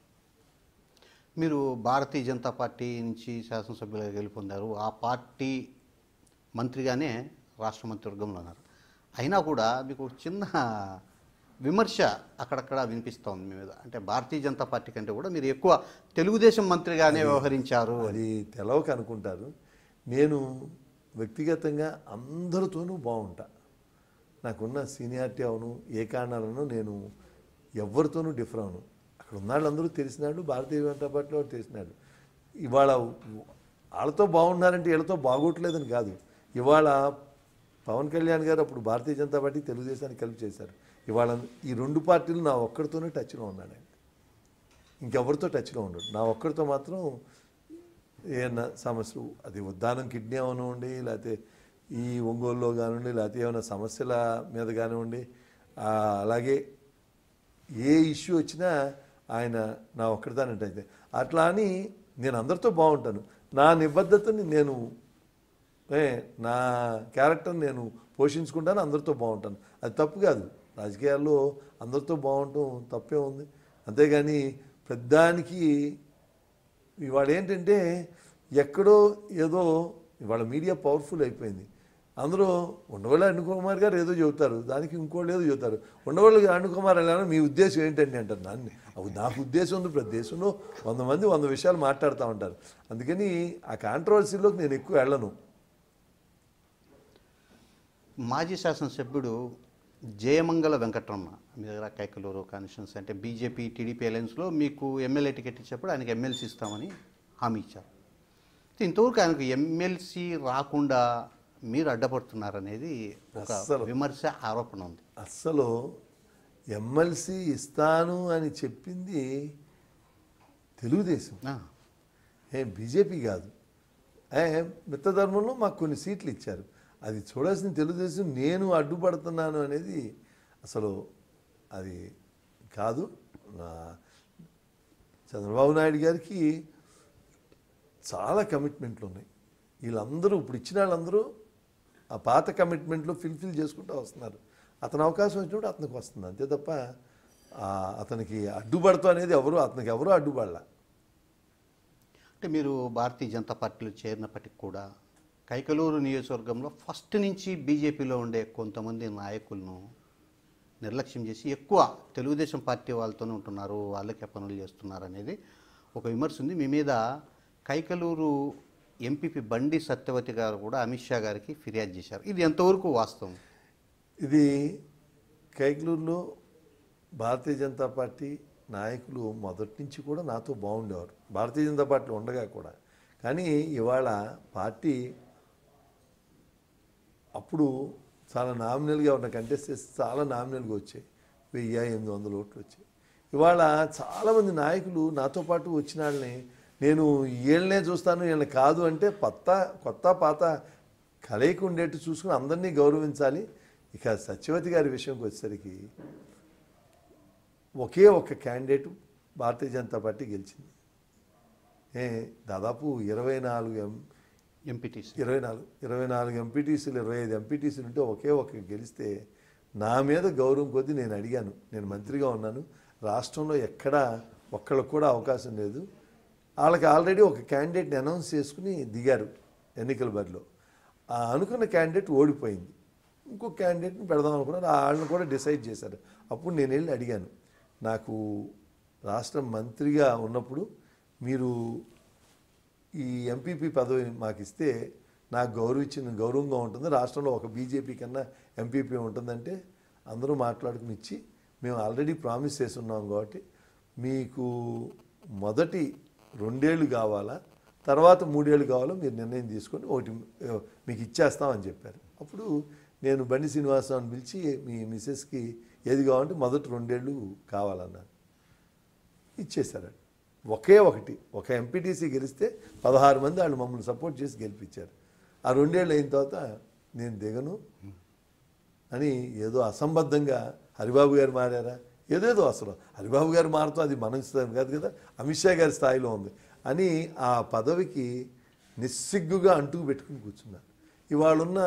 మీరు భారతీయ జనతా పార్టీ నుంచి శాసనసభ్యులుగా గెలుపొందారు. ఆ పార్టీ మంత్రిగానే రాష్ట్ర మంత్రివర్గంలో ఉన్నారు. అయినా కూడా మీకు చిన్న విమర్శ అక్కడక్కడ వినిపిస్తోంది మీ మీద. అంటే భారతీయ జనతా పార్టీ కంటే కూడా మీరు ఎక్కువ తెలుగుదేశం మంత్రిగానే వ్యవహరించారు. అది తెలవక అనుకుంటారు. నేను వ్యక్తిగతంగా అందరితోనూ బాగుంటా. నాకున్న సీనియారిటీ అవును, ఏ కారణాలను నేను ఎవరితోనూ డిఫర్ అవును. అక్కడ ఉన్నాళ్ళు అందరూ తెలిసినాడు, భారతీయ జనతా పార్టీలో తెలిసినాడు. ఇవాళ వాళ్ళతో బాగున్నారంటే వీళ్ళతో బాగోట్లేదని కాదు. ఇవాళ పవన్ కళ్యాణ్ గారు అప్పుడు భారతీయ జనతా పార్టీ తెలుగుదేశాన్ని కలిపి చేశారు. ఇవాళ ఈ రెండు పార్టీలు నా ఒక్కడితోనే టచ్లో ఉన్నాడు ఆయన. ఇంకెవరితో టచ్లో ఉండడు. నా ఒక్కడితో మాత్రం ఏమన్నా సమస్యలు, అది ఉద్దానం కిడ్నీ అవనివ్వండి, లేకపోతే ఈ ఒంగోలులో కానివ్వండి, లేకపోతే ఏమైనా సమస్యల మీద కానివ్వండి, అలాగే ఏ ఇష్యూ వచ్చినా ఆయన నా ఒక్కడిదానంటే అట్లా అని నేను అందరితో బాగుంటాను. నా నిబద్ధతని నేను నా క్యారెక్టర్ నేను పోషించుకుంటాను, అందరితో బాగుంటాను. అది తప్పు కాదు. రాజకీయాల్లో అందరితో బాగుంటాం తప్పే ఉంది. అంతేగాని పెద్దానికి ఇవాళ ఏంటంటే ఎక్కడో ఏదో ఇవాళ మీడియా పవర్ఫుల్ అయిపోయింది. అందరూ ఉండవల్లి అరుణ్ కుమార్ గారు ఏదో చెబుతారు, దానికి ఇంకోళ్ళు ఏదో చెబుతారు. ఉండవల్లి అరుణ్ కుమార్ వెళ్ళాలని మీ ఉద్దేశం ఏంటండి అంటారు. నన్ను అవి నాకు ఉద్దేశం ఉంది. ప్రతి దేశంలో వంద మంది వంద విషయాలు మాట్లాడుతూ ఉంటారు. అందుకని ఆ కాంట్రవర్సీలోకి నేను ఎక్కువ వెళ్ళను. మాజీ శాసనసభ్యుడు జయమంగళ వెంకటరమణ మీ దగ్గర కైకలూరు కాన్స్టిట్యున్సీ అంటే బీజేపీ టీడీపీ అలయన్స్లో మీకు ఎమ్మెల్యే టికెట్ ఇచ్చినప్పుడు ఆయనకు ఎమ్మెల్సీ ఇస్తామని హామీ ఇచ్చారు. ఇంతవరకు ఆయనకు ఎమ్మెల్సీ రాకుండా మీరు అడ్డపడుతున్నారనేది ఒక విమర్శ, ఆరోపణ ఉంది. అస్సలు ఎమ్మెల్సీ ఇస్తాను అని చెప్పింది తెలుగుదేశం, ఏ బీజేపీ కాదు. మిత్రధర్మంలో మాకు కొన్ని సీట్లు ఇచ్చారు. అది చూడాల్సిన తెలుగుదేశం. నేను అడ్డుపడుతున్నాను అనేది అసలు అది కాదు. చంద్రబాబు నాయుడు గారికి చాలా కమిట్మెంట్లు ఉన్నాయి. వీళ్ళందరూ ఇప్పుడు ఇచ్చిన వాళ్ళందరూ ఆ పాత కమిట్మెంట్లో ఫిల్ఫిల్ చేసుకుంటూ వస్తున్నారు. అతను అవకాశం వచ్చినప్పుడు అతనికి వస్తుంది, అంతే తప్ప అతనికి అడ్డుపడతా అనేది ఎవరు అతనికి ఎవరు అడ్డుపడలా. అంటే మీరు భారతీయ జనతా పార్టీలో చేరినప్పటికి కూడా కైకలూరు నియోజకవర్గంలో ఫస్ట్ నుంచి బీజేపీలో ఉండే కొంతమంది నాయకులను నిర్లక్ష్యం చేసి ఎక్కువ తెలుగుదేశం పార్టీ వాళ్ళతోనే ఉంటున్నారు, వాళ్ళకే పనులు చేస్తున్నారు అనేది ఒక విమర్శ ఉంది మీ మీద. కైకలూరు ఎంపీపీ బండి సత్యవతి గారు కూడా అమిత్ షా గారికి ఫిర్యాదు చేశారు. ఇది ఎంతవరకు వాస్తవం? ఇది కైకలూరులో భారతీయ జనతా పార్టీ నాయకులు మొదటి నుంచి కూడా నాతో బాగుండేవారు, భారతీయ జనతా పార్టీలో ఉండగా కూడా. కానీ ఇవాళ పార్టీ అప్పుడు చాలా నామినల్గా ఉన్న కంటెస్టెంట్స్ చాలా నామినల్గా వచ్చాయి, వెయ్యి ఎనిమిది వందల ఓట్లు వచ్చాయి. ఇవాళ చాలామంది నాయకులు నాతో పాటు వచ్చిన వాళ్ళని నేను వీళ్ళనే చూస్తాను వీళ్ళని కాదు అంటే కొత్త కొత్త పాత కలయిక ఉండేట్టు చూసుకుని అందరినీ గౌరవించాలి. ఇక సత్యవతి గారి విషయంకి వచ్చేసరికి ఒకే ఒక క్యాండిడేట్ భారతీయ జనతా పార్టీ గెలిచింది. ఏ దాదాపు ఇరవై నాలుగు ఎం ఎంపీటీసీ ఇరవై నాలుగు ఇరవై నాలుగు ఎంపీటీసీలు ఇరవై ఐదు ఎంపీటీసీలు ఉంటే ఒకే ఒక గెలిస్తే నా మీద గౌరవం కొద్దీ నేను అడిగాను. నేను మంత్రిగా ఉన్నాను, రాష్ట్రంలో ఎక్కడా ఒక్కళ్ళకు కూడా అవకాశం లేదు. వాళ్ళకి ఆల్రెడీ ఒక క్యాండిడేట్ని అనౌన్స్ చేసుకుని దిగారు ఎన్నికల బరిలో. ఆ అనుకున్న క్యాండిడేట్ ఓడిపోయింది, ఇంకో క్యాండిడేట్ని పెడదాం అనుకున్నారు. వాళ్ళని కూడా డిసైడ్ చేశారు. అప్పుడు నేను వెళ్ళి అడిగాను, నాకు రాష్ట్ర మంత్రిగా ఉన్నప్పుడు మీరు ఈ ఎంపీపీ పదవి మాకు ఇస్తే నాకు గౌరవించిన గౌరవంగా ఉంటుంది, రాష్ట్రంలో ఒక బీజేపీ కన్నా ఎంపీపీ ఉంటుందంటే అందరూ మాట్లాడుకుని ఇచ్చి మేము ఆల్రెడీ ప్రామిస్ చేసి ఉన్నాం కాబట్టి మీకు మొదటి రెండేళ్ళు కావాలా తర్వాత మూడేళ్ళు కావాలో మీరు నిర్ణయం తీసుకొని ఒకటి మీకు ఇచ్చేస్తామని చెప్పారు. అప్పుడు నేను బండి శ్రీనివాసరావుని పిలిచి మీ మిస్సెస్కి ఏది కావాలంటే మొదటి రెండేళ్ళు కావాలన్నాను, ఇచ్చేశారు. ఒకే ఒకటి ఒక ఎంపీటీసీ గెలిస్తే పదహారు మంది వాళ్ళు మమ్మల్ని సపోర్ట్ చేసి గెలిపించారు. ఆ రెండేళ్ళు అయిన తర్వాత నేను దిగను అని ఏదో అసంబద్ధంగా హరిబాబు గారు మారారా, ఏదేదో అసలు హరిబాబు గారు మారుతూ అది మన స్థాయి కాదు కదా, అమిత్ షా గారి స్థాయిలో ఉంది అని ఆ పదవికి నిస్సిగ్గుగా అంటుకు పెట్టుకుని కూర్చున్నారు. ఇవాళున్న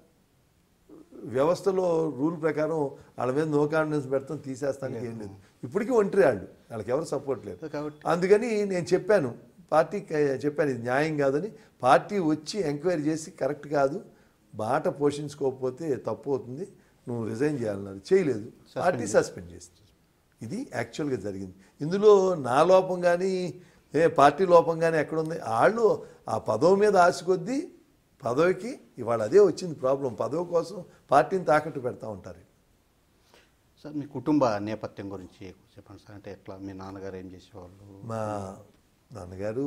వ్యవస్థలో రూల్ ప్రకారం వాళ్ళ మీద నో కాన్ఫిడెన్స్ పెడతాం, తీసేస్తానికి ఏం లేదు. ఇప్పటికీ ఒంటరి వాళ్ళు, వాళ్ళకి ఎవరు సపోర్ట్ లేదు. అందుకని నేను చెప్పాను పార్టీకి, చెప్పాను ఇది న్యాయం కాదని. పార్టీ వచ్చి ఎంక్వైరీ చేసి కరెక్ట్ కాదు, బాట పోషించుకోకపోతే తప్పు అవుతుంది, నువ్వు రిజైన్ చేయాలన్నారు. చేయలేదు, పార్టీ సస్పెండ్ చేస్తుంది. ఇది యాక్చువల్గా జరిగింది. ఇందులో నా లోపం కానీ ఏ పార్టీ లోపం కానీ ఎక్కడుంది? వాళ్ళు ఆ పదవి మీద ఆశ కొద్దీ పదవికి ఇవాళ అదే వచ్చింది ప్రాబ్లం. పదవి కోసం పార్టీని తాకట్టు పెడతా ఉంటారు. సార్ మీ కుటుంబ నేపథ్యం గురించి చెప్పండి సార్. అంటే ఎట్లా మీ నాన్నగారు ఏం చేసేవాళ్ళు? మా నాన్నగారు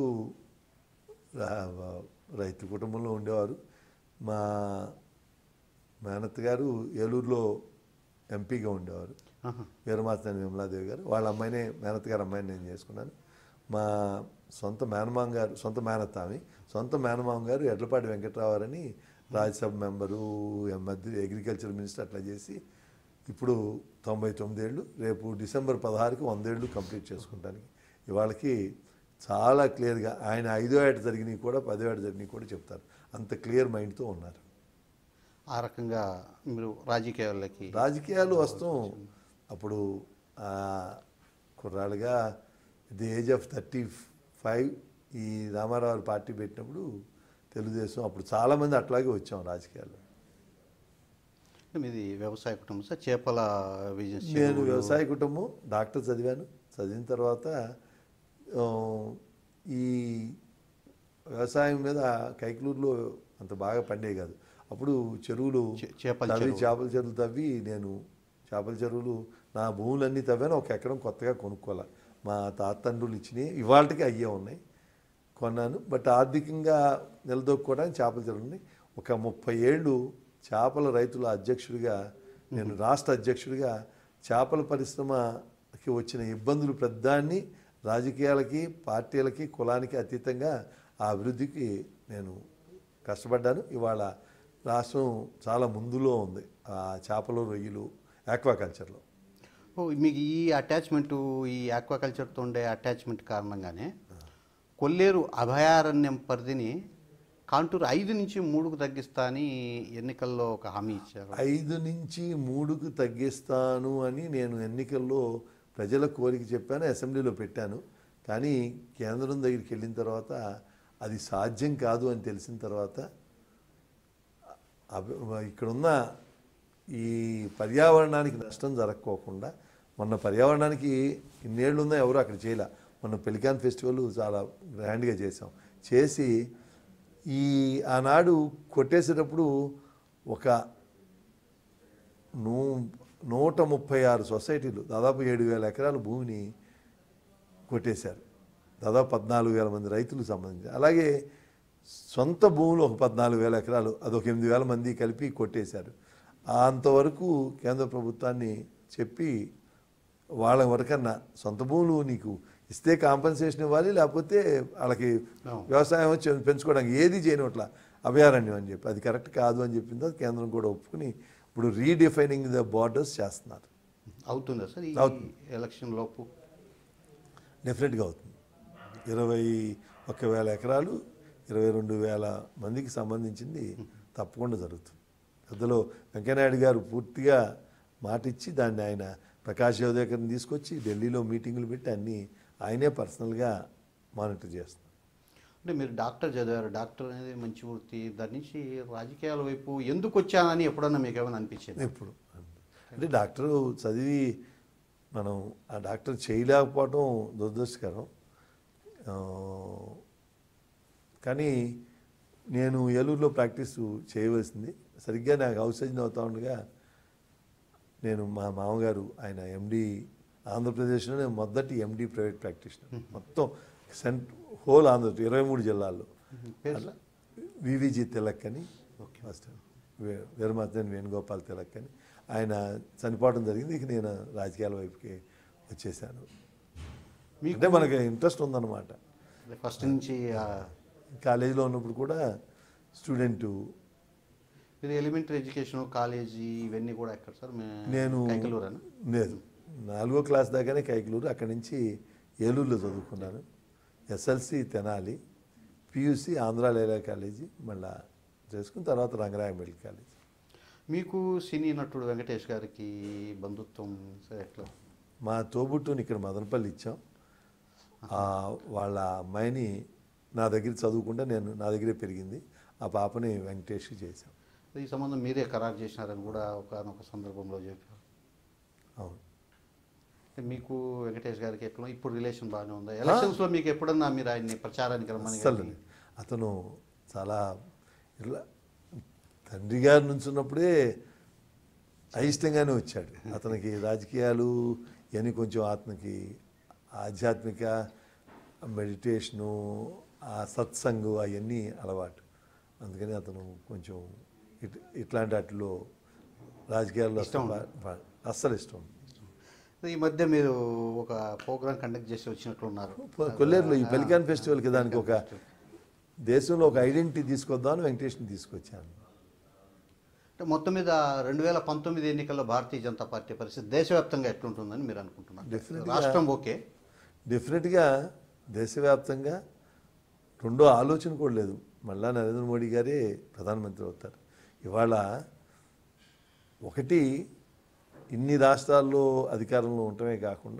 రైతు కుటుంబంలో ఉండేవారు. మా మేనత్త గారు ఏలూరులో ఎంపీగా ఉండేవారు, వీరమాతనేని విమలాదేవి గారు. వాళ్ళ అమ్మాయినే మేనత్త గారు అమ్మాయిని నేను చేసుకున్నాను. మా సొంత మేనమామ గారు, సొంత మేనత్త ఆమె, సొంత మేనమామ గారు ఎడ్లపాటి వెంకట్రావు అని రాజ్యసభ మెంబరు, మధ్య అగ్రికల్చర్ మినిస్టర్ అట్లా చేసి ఇప్పుడు తొంభై తొమ్మిదేళ్ళు, రేపు డిసెంబర్ పదహారుకి వందేళ్ళు కంప్లీట్ చేసుకుంటానికి. ఇవాళకి చాలా క్లియర్గా ఆయన ఐదో ఏట జరిగినవి కూడా పదో ఏట జరిగినవి కూడా చెప్తారు, అంత క్లియర్ మైండ్తో ఉన్నారు. ఆ రకంగా మీరు రాజకీయాలకి రాజకీయాలు వస్తాం. అప్పుడు కుర్రాళ్ళుగా the age of thirty five ఈ రామారావు పార్టీ పెట్టినప్పుడు తెలుగుదేశం, అప్పుడు చాలామంది అట్లాగే వచ్చాం రాజకీయాల్లో. మీది వ్యవసాయ కుటుంబం సార్? చేపల బిజినెస్? నేను వ్యవసాయ కుటుంబం, డాక్టర్ చదివాను. చదివిన తర్వాత ఈ వ్యవసాయం మీద కైకలూరులో అంత బాగా పండే కాదు. అప్పుడు చెరువులు తవ్వి చేపల చెరువులు తవ్వి నేను చేపల చెరువులు నా భూములన్నీ తవ్వాను. ఒక ఎకరం కొత్తగా కొనుక్కోవాలి, మా తాత తండ్రులు ఇచ్చినాయి, ఇవాళకి అయ్యే ఉన్నాయి, కొన్నాను. బట్ ఆర్థికంగా నిలదొక్కుకోవడానికి చేపల చెరువుని ఒక ముప్పై ఏళ్ళు చేపల రైతుల అధ్యక్షుడిగా, నేను రాష్ట్ర అధ్యక్షుడిగా చేపల పరిశ్రమకి వచ్చిన ఇబ్బందులు ప్రధాన్ని రాజకీయాలకి, పార్టీలకి, కులానికి అతీతంగా ఆ అభివృద్ధికి నేను కష్టపడ్డాను. ఇవాళ రాష్ట్రం చాలా ముందులో ఉంది ఆ చేపలు, రొయ్యలు, ఆక్వాకల్చర్లో. ఓ మీకు ఈ అటాచ్మెంటు, ఈ ఆక్వాకల్చర్తో ఉండే అటాచ్మెంట్ కారణంగానే కొల్లేరు అభయారణ్యం పరిధిని కాంటూరు ఐదు నుంచి మూడుకు తగ్గిస్తా అని ఎన్నికల్లో ఒక హామీ ఇచ్చారు. ఐదు నుంచి మూడుకు తగ్గిస్తాను అని నేను ఎన్నికల్లో ప్రజల కోరిక చెప్పాను, అసెంబ్లీలో పెట్టాను. కానీ కేంద్రం దగ్గరికి వెళ్ళిన తర్వాత అది సాధ్యం కాదు అని తెలిసిన తర్వాత ఇక్కడున్న ఈ పర్యావరణానికి నష్టం జరగకోకుండా, మొన్న పర్యావరణానికి ఇన్నేళ్ళు ఉందా ఎవరు అక్కడ చేయలే, మనం పెలికాన్ ఫెస్టివల్ చాలా గ్రాండ్గా చేసాం. చేసి ఈ ఆనాడు కొట్టేసేటప్పుడు ఒక నూ నూట ముప్పై ఆరు సొసైటీలు దాదాపు ఏడు వేల ఎకరాల భూమిని కొట్టేశారు. దాదాపు పద్నాలుగు వేల మంది రైతులకు సంబంధించి. అలాగే సొంత భూములు ఒక పద్నాలుగు వేల ఎకరాలు అదొక ఎనిమిది వేల మంది కలిపి కొట్టేశారు. అంతవరకు కేంద్ర ప్రభుత్వాన్ని చెప్పి వాళ్ళ వరకన్నా సొంత భూములు నీకు ఇస్తే కాంపెన్సేషన్ ఇవ్వాలి, లేకపోతే వాళ్ళకి వ్యవసాయం వచ్చి పెంచుకోవడానికి ఏది చేయనట్ల అభయారణ్యం అని చెప్పి అది కరెక్ట్ కాదు అని చెప్పింది. అది కేంద్రం కూడా ఒప్పుకుని ఇప్పుడు రీడిఫైనింగ్ ద బార్డర్స్ చేస్తున్నారు. అవుతుందా సార్ ఈ ఎలక్షన్ లోపు? డెఫినెట్గా అవుతుంది. ఇరవై ఒక్క వేల ఎకరాలు ఇరవై రెండు వేల మందికి సంబంధించింది తప్పకుండా జరుగుతుంది. అందులో వెంకయ్యనాయుడు గారు పూర్తిగా మాటిచ్చి దాన్ని ఆయన ప్రకాష్ జవదేకర్ని తీసుకొచ్చి ఢిల్లీలో మీటింగులు పెట్టి అన్నీ ఆయనే పర్సనల్గా మానిటర్ చేస్తున్నారు. అంటే మీరు డాక్టర్ చదివారు, డాక్టర్ అనేది మంచి వృత్తి, దాని నుంచి రాజకీయాల వైపు ఎందుకు వచ్చానని ఎప్పుడన్నా మీకు ఏమైనా అనిపించింది? ఎప్పుడు అంటే డాక్టర్ చదివి మనం ఆ డాక్టర్ చేయలేకపోవడం దురదృష్టకరం. కానీ నేను ఏలూరులో ప్రాక్టీస్ చేయవలసింది. సరిగ్గా నాకు హౌస్ సర్జన్ అవుతా ఉండగా నేను మా మామగారు ఆయన ఎండి ఆంధ్రప్రదేశ్లోనే మొదటి ఎండి ప్రైవేట్ ప్రాక్టీషనర్ మొత్తం సెంట్ హోల్ ఆంధ్ర ఇరవై మూడు జిల్లాల్లో. వివిజి తిలక్ అని ఫస్ట్ వీరమాతని వేణుగోపాల్ తిలక్ అని ఆయన చనిపోవడం జరిగింది. ఇక నేను రాజకీయాల వైపుకి వచ్చేసాను. అంటే మనకి ఇంట్రెస్ట్ ఉందన్నమాట. ఫస్ట్ నుంచి కాలేజీలో ఉన్నప్పుడు కూడా స్టూడెంటు. ఇది ఎలిమెంటరీ ఎడ్యుకేషన్ కాలేజీ ఇవన్నీ కూడా ఎక్కడ సార్? నేను లేదు, నాలుగో క్లాస్ దాకానే కైకలూరు, అక్కడి నుంచి ఏలూరులో చదువుకున్నాను. SLC Tenali, PUC Andhra Loyola college మళ్ళా చేసుకున్న తర్వాత రంగరాయ మెడికల్ కాలేజీ. మీకు సినీ నటుడు వెంకటేష్ గారికి బంధుత్వం సార్ ఎట్లా? మా తోబుట్టుని ఇక్కడ మదనపల్లి ఇచ్చాం. వాళ్ళ అమ్మాయిని నా దగ్గర చదువుకుంటే నేను నా దగ్గరే పెరిగింది. ఆ పాపని వెంకటేష్కి చేశాం. ఈ సంబంధం మీరే ఖరారు చేసినారని కూడా ఒకనొక సందర్భంలో చెప్పారు. అవును. మీకు వెంకటేష్ గారికి ఎట్లా ఇప్పుడు రిలేషన్ బాగానే ఉందా? ఎలక్షన్స్లో మీకు ఎప్పుడన్నా మీరు ఆయన్ని ప్రచారానికి రమ్మని? అసలు అతను చాలా ఇట్లా తండ్రి గారి నుంచి ఉన్నప్పుడే అయిష్టంగానే వచ్చాడు. అతనికి రాజకీయాలు ఇవన్నీ కొంచెం అతనికి ఆధ్యాత్మిక మెడిటేషను ఆ సత్సంగు అవన్నీ అలవాటు. అందుకని అతను కొంచెం ఇట్ ఇట్లాంటి వాటిలో రాజకీయాల్లో అస్సలు ఇష్టం. ఈ మధ్య మీరు ఒక ప్రోగ్రామ్ కండక్ట్ చేసి వచ్చినట్లున్నారు కొల్లేరులో ఈ పెలికాన్ ఫెస్టివల్కి. దానికి ఒక దేశంలో ఒక ఐడెంటిటీ తీసుకొద్దామని వెంకటేష్ని తీసుకొచ్చాను. అంటే మొత్తం మీద రెండు వేల పంతొమ్మిది ఎన్నికల్లో భారతీయ జనతా పార్టీ పరిస్థితి దేశవ్యాప్తంగా ఎట్లుంటుందని మీరు అనుకుంటున్నారు? డెఫినెట్గా రాష్ట్రం ఓకే, డెఫినెట్గా దేశవ్యాప్తంగా రెండో ఆలోచన కూడా లేదు. మళ్ళా నరేంద్ర మోడీ గారే ప్రధానమంత్రి అవుతారు. ఇవాళ ఒకటి ఇన్ని రాష్ట్రాల్లో అధికారంలో ఉండటమే కాకుండా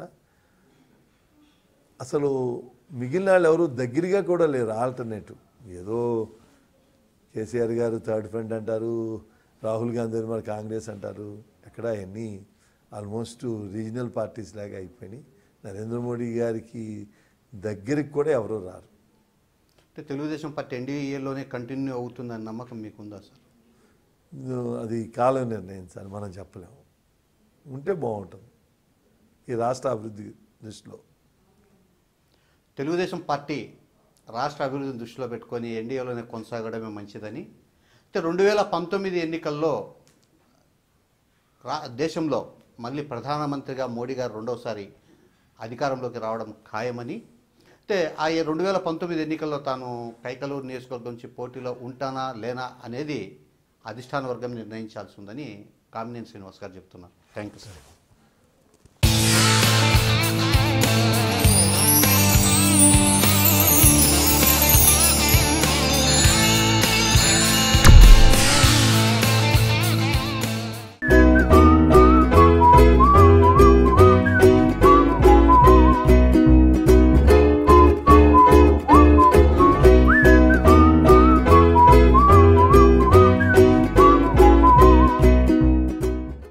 అసలు మిగిలిన వాళ్ళు ఎవరు దగ్గరగా కూడా లేరు. ఆల్టర్నేటివ్ ఏదో కేసీఆర్ గారు థర్డ్ ఫ్రంట్ అంటారు, రాహుల్ గాంధీ మరి కాంగ్రెస్ అంటారు. ఎక్కడ అవన్నీ ఆల్మోస్ట్ రీజనల్ పార్టీస్ లాగా అయిపోయినాయి. నరేంద్ర మోడీ గారికి దగ్గరికి కూడా ఎవరు రారు. అంటే తెలుగుదేశం పార్టీ ఎన్డీఏలోనే కంటిన్యూ అవుతుందని నమ్మకం మీకుందా సార్? అది కాలం నిర్ణయించాలి, మనం చెప్పలేము. ఉంటే బాగుంటుంది ఈ రాష్ట్ర అభివృద్ధి దృష్టిలో. తెలుగుదేశం పార్టీ రాష్ట్ర అభివృద్ధిని దృష్టిలో పెట్టుకొని ఎన్డీఏలోనే కొనసాగడమే మంచిదని, అంటే రెండు వేల పంతొమ్మిది ఎన్నికల్లో రా దేశంలో మళ్ళీ ప్రధానమంత్రిగా మోడీ గారు రెండవసారి అధికారంలోకి రావడం ఖాయమని, అంటే ఆ రెండు వేల పంతొమ్మిది ఎన్నికల్లో తాను కైకలూరు నియోజకవర్గం నుంచి పోటీలో ఉంటానా లేనా అనేది అధిష్టాన వర్గం నిర్ణయించాల్సి ఉందని కామినేని శ్రీనివాస్ గారు చెప్తున్నారు. Thank you sir.